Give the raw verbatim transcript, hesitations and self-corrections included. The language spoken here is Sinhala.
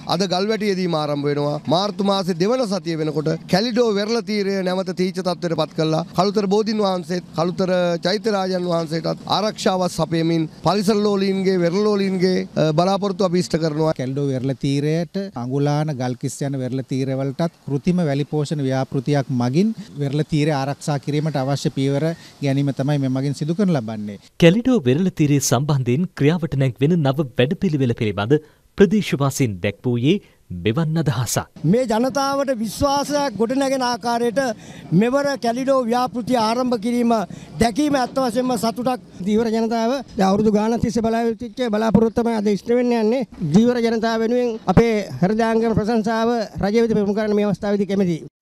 අද ගල්වැටියේදීම ආරම්භ වෙනවා. මාර්තු මාසේ දෙවන සතිය වෙනකොට කැලිඩෝ වෙරළ තීරය නැවත තීච්ඡ තත්ත්වයට පත් කළා. කළුතර බෝධින් වහන්සේත් කළුතර චෛත්‍ය රාජන් වහන්සේටත් ආරක්ෂාවක් සපයමින් පරිසර ලෝලීන්ගේ වෙරළ ලෝලීන්ගේ බලාපොරොත්තු අපි ඉෂ්ට කරනවා. කැලිඩෝ වෙරළ තීරයට අඟුලාන ගල්කිස් යන වෙරළ තීරවලටත් කෘතිම වැලි පෝෂණ ව්‍යාපෘතියක් මගින් වෙරළ තීරය ආරක්ෂා කිරීමට අවශ්‍ය පියවර ගැනීම තමයි මේ මගින් සිදු කරනු ලබන්නේ. කැලිඩෝ වෙරළ තීරය සම්බන්ධයෙන් ක්‍රියාවට නැංවෙන නව වැඩපිළිවෙල පිළිබඳ ප්‍රදේශවාසීන් දැක්වූයේ මෙවන් අදහසක්. මේ ජනතාවට විශ්වාසයක් ගොඩනැගෙන ආකාරයට මෙවර කැලිඩෝ ව්‍යාපෘතිය ආරම්භ කිරීම දැකීම ඇත්ත වශයෙන්ම සතුටක්. ධීවර ජනතාව අවුරුදු ගානක් තිස්සේ බලාපොරොත්තු බලාපොරොත්තු තමයි අද ඉෂ්ට වෙන්න යන්නේ. ධීවර ජනතාව වෙනුවෙන් අපේ හෘදයාංගන ප්‍රශංසාව රජය වෙත ප්‍රමුඛ කරන මේ අවස්ථාවේදී කැමැතියි.